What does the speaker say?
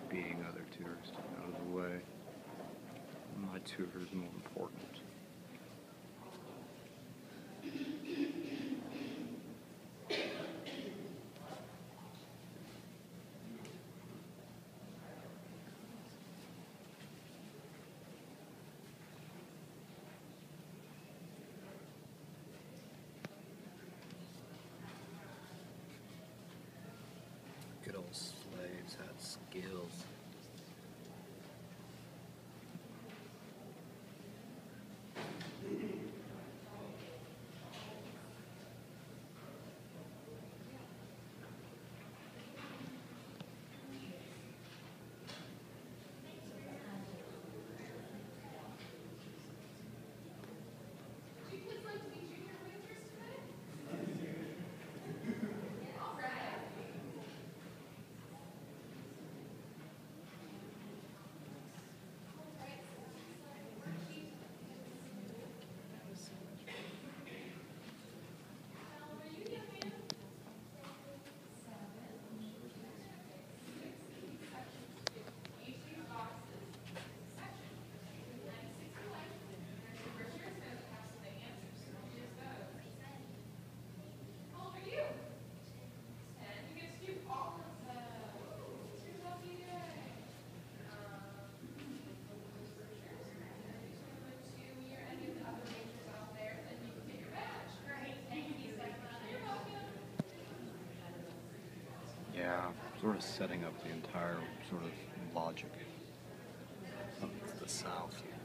beating other tourists out of the way. My tour is more important. Good old slaves had skills. Yeah, sort of setting up the entire sort of logic of the South.